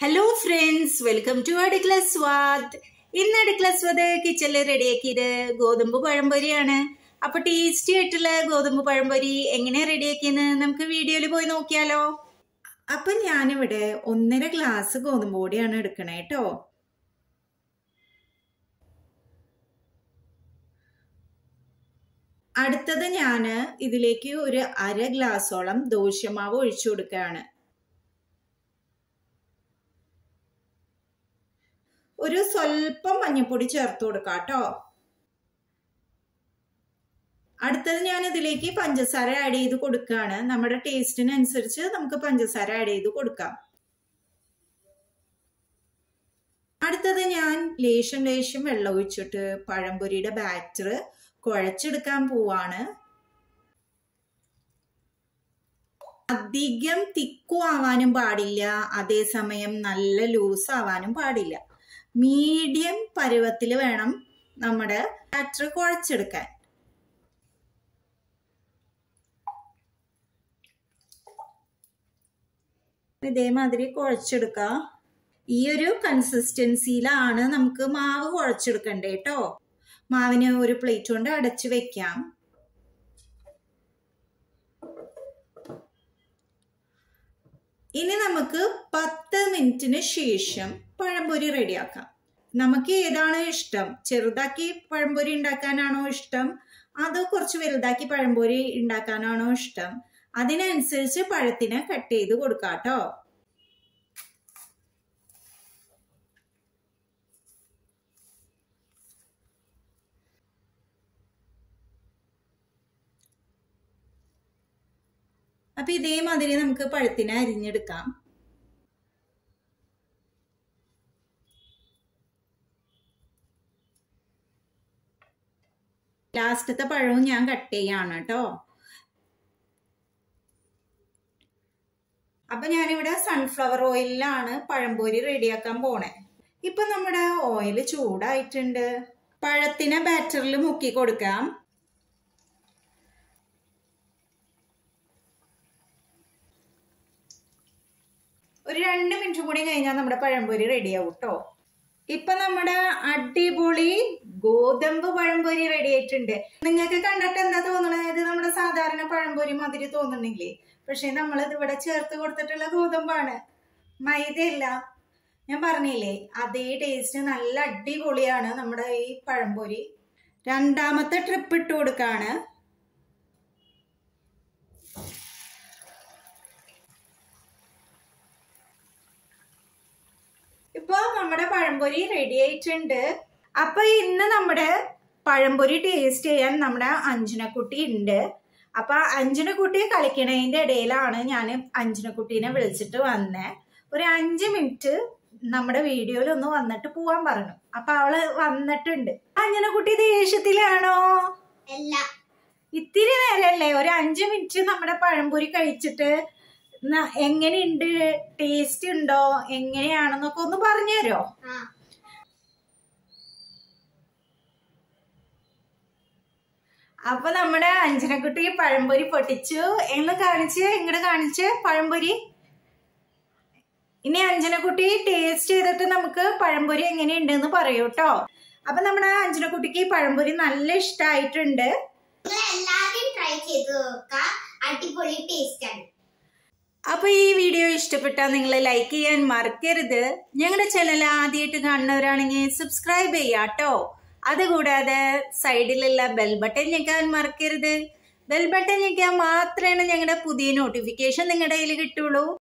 Hello friends, welcome to Adikla Swad. ഇന്ന് അടുക്കള സ്വാദ് കിച്ചണിൽ റെഡിയാക്കിയത് ഗോതമ്പ് പഴംപൊരിയാണ്. അപ്പൊ ടേസ്റ്റി ആയിട്ടുള്ള ഗോതമ്പ് പഴംപൊരി എങ്ങനെ റെഡിയാക്കിയെന്ന് നമുക്ക് വീഡിയോയിൽ പോയി നോക്കിയാലോ. അപ്പൊ ഞാനിവിടെ 1.5 ഗ്ലാസ് ഗോതമ്പ് പൊടിയാണ് എടുക്കണേ കേട്ടോ. അടുത്തത് ഞാൻ ഇതിലേക്ക് ഒരു 1/2 ഗ്ലാസോളം ദോശമാവ് ഒഴിച്ചു കൊടുക്കുകയാണ്. ഒരു സ്വല്പം മഞ്ഞൾപ്പൊടി ചേർത്ത് കൊടുക്കാം കേട്ടോ. അടുത്തത് ഞാൻ ഇതിലേക്ക് പഞ്ചസാര ആഡ് ചെയ്ത് കൊടുക്കുകയാണ്. നമ്മുടെ ടേസ്റ്റിനനുസരിച്ച് നമുക്ക് പഞ്ചസാര ആഡ് ചെയ്ത് കൊടുക്കാം. അടുത്തത് ഞാൻ ലേശം വെള്ളം ഒഴിച്ചിട്ട് പഴംപൊരിയുടെ ബാറ്റർ കുഴച്ചെടുക്കാൻ പോവാണ്. അധികം തിക്കും ആവാനും പാടില്ല, അതേസമയം നല്ല ലൂസ് ആവാനും പാടില്ല. മീഡിയം പരുവത്തിൽ വേണം നമ്മുടെ ബാറ്റർ കുഴച്ചെടുക്കാൻ. ഇതേമാതിരി കുഴച്ചെടുക്കാം. ഈ ഒരു കൺസിസ്റ്റൻസിയിലാണ് നമുക്ക് മാവ് കുഴച്ചെടുക്കണ്ടേ കേട്ടോ. മാവിന് ഒരു പ്ലേറ്റ് കൊണ്ട് അടച്ചു വെക്കാം. ഇനി നമുക്ക് 10 മിനിറ്റിന് ശേഷം പഴംപൊരി റെഡിയാക്കാം. നമുക്ക് ഏതാണ് ഇഷ്ടം? ചെറുതാക്കി പഴംപൊരി ഉണ്ടാക്കാനാണോ ഇഷ്ടം, അതോ കുറച്ച് വലുതാക്കി പഴംപൊരി ഉണ്ടാക്കാനാണോ ഇഷ്ടം? അതിനനുസരിച്ച് പഴത്തിനെ കട്ട് ചെയ്ത് കൊടുക്കാം കേട്ടോ. അപ്പൊ ഇതേമാതിരി നമുക്ക് പഴത്തിനെ അരിഞ്ഞെടുക്കാം. ലാസ്റ്റത്തെ പഴവും ഞാൻ കട്ട് ചെയ്യാണ് കേട്ടോ. അപ്പൊ ഞാനിവിടെ സൺഫ്ലവർ ഓയിലാണ് പഴംപൊരി റെഡിയാക്കാൻ പോണേ. ഇപ്പൊ നമ്മുടെ ഓയിൽ ചൂടായിട്ടുണ്ട്. പഴത്തിനെ ബാറ്ററിൽ മുക്കി കൊടുക്കാം. ഒരു 2 മിനിറ്റ് കൂടി കഴിഞ്ഞാൽ നമ്മുടെ പഴംപൊരി റെഡിയാവും കേട്ടോ. ഇപ്പൊ നമ്മുടെ അടിപൊളി ഗോതമ്പ് പഴംപൊരി റെഡി ആയിട്ടുണ്ട്. നിങ്ങൾക്ക് കണ്ടിട്ട് എന്താ തോന്നണത്? ഇത് നമ്മുടെ സാധാരണ പഴംപൊരി മാതിരി തോന്നണില്ലേ? പക്ഷെ നമ്മളിത് ഇവിടെ ചേർത്ത് കൊടുത്തിട്ടുള്ള ഗോതമ്പാണ്, മൈദയല്ല. ഞാൻ പറഞ്ഞില്ലേ, അതേ ടേസ്റ്റ്, നല്ല അടിപൊളിയാണ് നമ്മുടെ ഈ പഴംപൊരി. രണ്ടാമത്തെ ട്രിപ്പ് ഇട്ട് കൊടുക്കാണ്. ഇപ്പൊ നമ്മുടെ പഴംപൊരി റെഡി ആയിട്ടുണ്ട്. അപ്പൊ ഇന്ന് നമ്മുടെ പഴംപൊരി ടേസ്റ്റ് ചെയ്യാൻ നമ്മുടെ അഞ്ജനക്കുട്ടി ഉണ്ട്. അപ്പൊ അഞ്ജനക്കുട്ടി കളിക്കണതിന്റെ ഇടയിലാണ് ഞാൻ അഞ്ജനക്കുട്ടീനെ വിളിച്ചിട്ട് വന്നേ. ഒരു 5 മിനിറ്റ് നമ്മുടെ വീഡിയോയിൽ ഒന്ന് വന്നിട്ട് പോവാൻ പറഞ്ഞു. അപ്പൊ അവള് വന്നിട്ടുണ്ട്. അഞ്ജനക്കുട്ടി ദേഷ്യത്തിലാണോ? അല്ല, ഇത്തിരി നേരല്ലേ, ഒരു 5 മിനിറ്റ് നമ്മുടെ പഴംപൊരി കഴിച്ചിട്ട് എങ്ങനെയുണ്ട്, ടേസ്റ്റ് ഉണ്ടോ, എങ്ങനെയാണെന്നൊക്കെ ഒന്ന് പറഞ്ഞുതരോ? അപ്പൊ നമ്മുടെ അഞ്ജനക്കുട്ടി പഴംപൊരി പൊട്ടിച്ചു. എന്ന് ഇങ്ങോട്ട് കാണിച്ച് പഴംപൊരി. ഇനി അഞ്ജനക്കുട്ടി ടേസ്റ്റ് ചെയ്തിട്ട് നമുക്ക് പഴംപൊരി എങ്ങനെയുണ്ടെന്ന് പറയൂ കേട്ടോ. അപ്പൊ നമ്മുടെ അഞ്ജനക്കുട്ടിക്ക് പഴംപൊരി നല്ല ഇഷ്ടമായിട്ടുണ്ട്. എല്ലാവരും ട്രൈ ചെയ്ത് നോക്കാം, അടിപൊളി ടേസ്റ്റ് ആണ്. അപ്പൊ ഈ വീഡിയോ ഇഷ്ടപ്പെട്ടാൽ നിങ്ങൾ ലൈക്ക് ചെയ്യാൻ മറക്കരുത്. ഞങ്ങളുടെ ചാനൽ ആദ്യമായിട്ട് കാണുന്നവരാണെങ്കിൽ സബ്സ്ക്രൈബ് ചെയ്യാട്ടോ. അതുകൂടാതെ സൈഡിലുള്ള ബെൽ ബട്ടൺ ഞെക്കാൻ മറക്കരുത്. ബെൽ ബട്ടൺ ഞെക്കാൻ മാത്രമേ ഞങ്ങളുടെ പുതിയ നോട്ടിഫിക്കേഷൻ നിങ്ങളുടെ കയ്യിൽ കിട്ടുള്ളൂ.